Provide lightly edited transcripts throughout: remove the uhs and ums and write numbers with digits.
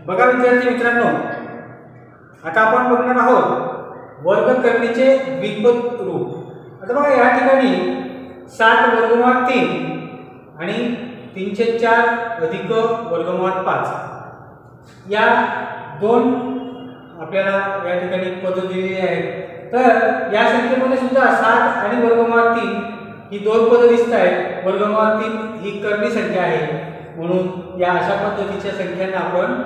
बघा विद्यार्थी मित्रांनो, आता आपण बघणार आहोत वर्गकरणीचे द्विपद रूप। आता बघा या ठिकाणी 7 वर्गमूळ 3 आणि 3/4 अधिक वर्गमूळ 5 या दोन आपल्याला या ठिकाणी पद दिलेली आहेत। तर या संख्येमध्ये सुद्धा 7 आणि वर्गमूळ 3 ही दोन पद दिसत आहेत। वर्गमूळ 3 ही कर्णी संख्या आहे, म्हणून या अशा पद्धतीच्या संख्यांना आपण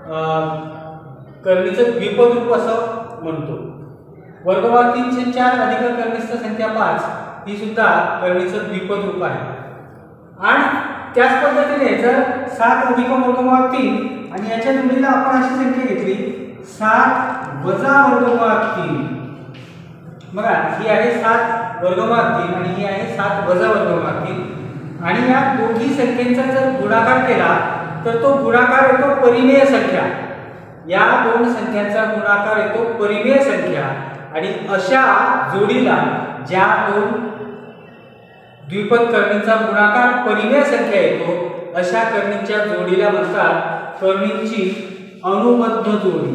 कर्णीचं द्विपद रूप असं म्हणतो। वर्गमूळ 3/4 अधिक कर्णीस्थ संख्या 5 ही सुद्धा कर्णीचं द्विपद रूप आहे। आणि त्याच पद्धतीने जर 7 अधिक वर्गमूळ 3 आणि याच्या जोडीला आपण अशी संख्या घेतली 7 वजा वर्गमूळ 3। बघा ही आहे 7 वर्गमूळ 3 आणि ही आहे 7 वजा वर्गमूळ 3 आणि या दोन्ही संख्येचा जर गुणाकार केला तर तो गुणाकार येतो परिमेय संख्या। या दोन संख्यांचा गुणाकार येतो परिमेय संख्या आणि अशा जोडीला ज्या दोन द्विपद कर्णींचा गुणाकार परिमेय संख्या येतो अशा कर्णींच्या जोडीला म्हणतात कर्णींची अनुबद्ध जोडी।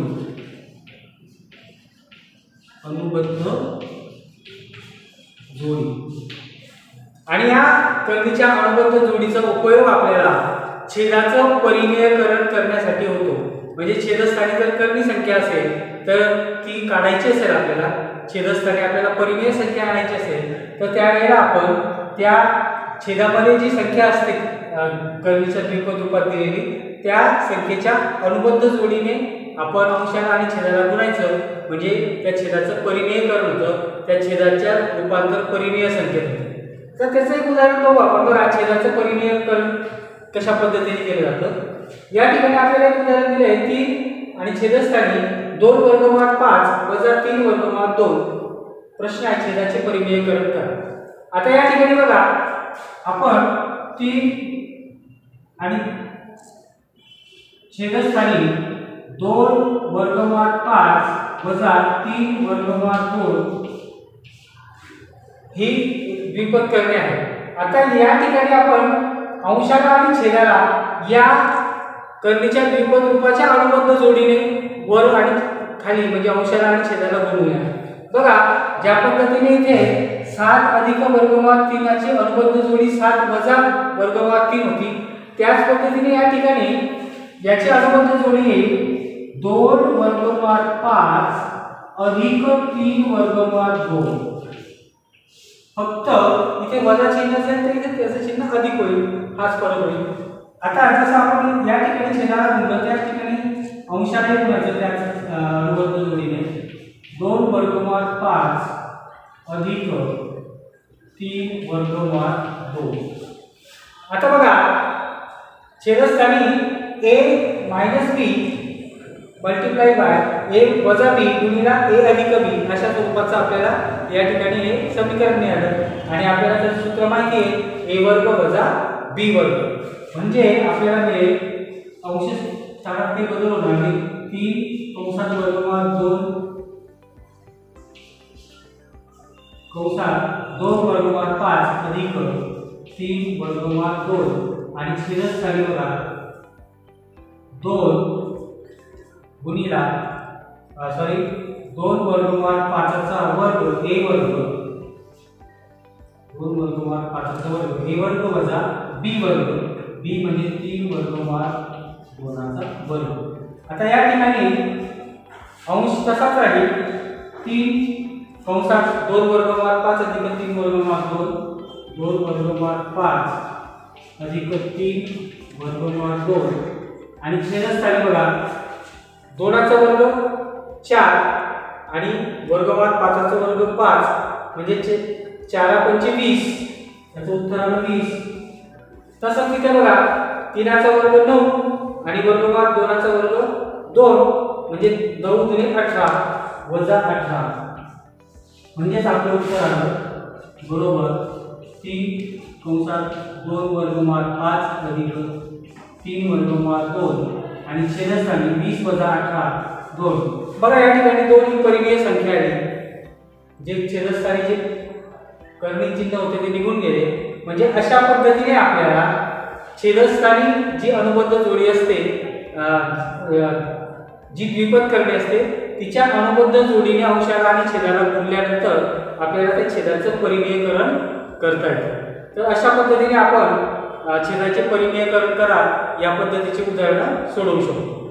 अनुबद्ध जोडी। आणि या कर्णीच्या अनुबद्ध जोडीचा उपयोग आपल्याला छेदाचं परिमेयकरण करण्यासाठी होतो। म्हणजे छेदस्थानी जर कर्णी संख्या असेल तर ती काढायची असेल, आपल्याला छेदस्थानी आपल्याला परिमेय संख्या आणायची असेल तर त्यावेळेला आपण त्या छेदामध्ये जी संख्या असते कर्णीच्या द्विपद रूपात दिलेली त्या संख्येच्या अनुबद्ध जोडीने आपण अंशाला आणि छेदाला गुणायचं, म्हणजे त्या छेदाचं परिमेयकरण होतं, त्या छेदाच्या रूपांतर परिमेय संख्येत होतं। तर त्याचं एक उदाहरण बघू आपण। बघा छेदाचं परिमेयकरण कशा पद्धतीने केलं जातं। या ठिकाणी आपल्याला एक उदाहरण दिले आहे 3 आणि छेदस्थानी 2 वर्गमूळ 5 वजा 3 वर्गमूळ 2। प्रश्न आहे छेदाचे परिमेयकरण करा। आता या ठिकाणी बघा आपण 3 आणि छेदस्थानी 2 वर्गमूळ 5 वजा 3 वर्गमूळ 2 ही द्विपद करणे आहे। आता या ठिकाणी आपण अंशाला आणि छेदाला या कर्णीच्या द्विपद रूपाच्या अनुबद्ध जोडीने वर आणि खाली म्हणजे अंशाला आणि छेदाला गुणूया। बघा ज्या पद्धतीने इथे 7 अधिक वर्गमूळ 3 ची अनुबद्ध जोडी 7 वजा वर्गमूळ 3 होती, त्याच पद्धतीने या ठिकाणी याची अनुबद्ध जोडी येईल 2 वर्गमूळ 5 अधिक 3 वर्गमूळ 2। फक्त इथे वजा चिन्ह असेल तर इथे त्याचं चिन्ह अधिक होईल, हाच फरक होईल। आता जसं आपण या ठिकाणी छेदाला गुणलं त्याच ठिकाणी अंशाला गुणायचं त्याच अनुबद्ध जोडीने 2 वर्गमूळ 5 अधिक 3 वर्गमूळ 2। आता बघा छेदस्थानी a - b multiply by a वजा b गुणिले a अधिक b अशा स्वरूपाचं आपल्याला या ठिकाणी हे समीकरण मिळालं आणि आपल्याला त्याचं सूत्र माहिती आहे a वर्ग वजा b वर्ग। म्हणजे आपल्याला मिळेल अंश स्थानात ते बदल होणार नाही 3 कंसात वर्गमूळ 2 कंसात 2 वर्गमूळ 5 अधिक 3 वर्गमूळ 2 आणि छेदस्थानी बघा 2 गुणिले 2 वर्गमूळ 5 चा वर्ग a वर्ग 2 वर्गमूळ 5 चा वर्ग a वर्ग वजा b वर्ग, b म्हणजे 3 वर्गमूळ 2 चा वर्ग। आता या ठिकाणी अंश तसाच राहील 3 कंसात 2 वर्गमूळ 5 अधिक 3 वर्गमूळ 2 2 वर्गमूळ 5 अधिक 3 वर्गमूळ 2 आणि छेदस्थानी बघा 2 चा वर्ग 4 आणि वर्गमूळ 5 चा वर्ग 5 म्हणजे 4 पंचे 20 याचं उत्तर आलं 20। तसंच इथे बघा 3 चा वर्ग 9 आणि वर्गमूळ 2 चा वर्ग 2 म्हणजे 9 दुणे 18 वजा 18 म्हणजेच आपलं उत्तर आलं बरोबर 3 कंसात 2 वर्गमूळ 5 अधिक 3 वर्गमूळ 2 आणि छेदस्थानी 20 वजा 18 2। बघा या ठिकाणी 2 ही परिमेय संख्या आहे, जे छेदस्थानी जे कर्णी चिन्ह होते ते निघून गेले। म्हणजे अशा पद्धतीने आपल्याला छेदस्थानी जी अनुबद्ध जोडी असते जी द्विपद करणे असते तिच्या अनुबद्ध जोडीने अंशाला आणि छेदाला गुणल्यानंतर आपल्याला त्या छेदाचं परिमेयकरण करता येतं. तर अशा पद्धतीने आपण छेदाचे परिमेयकरण करा या पद्धतीचे उदाहरण सोडवू शकतो.